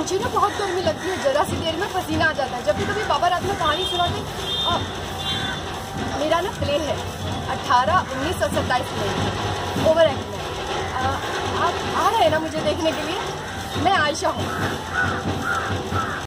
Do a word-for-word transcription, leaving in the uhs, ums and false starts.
मुझे ना बहुत गर्मी लगती है, जरा सी देर में पसीना आ जाता है। जब भी कभी बाबा रात में पानी सुनाते, मेरा ना प्ले है अट्ठारह उन्नीस और सत्ताईस में ओवर एक्ट में। आप आ रहे हैं ना मुझे देखने के लिए? मैं आयशा हूँ।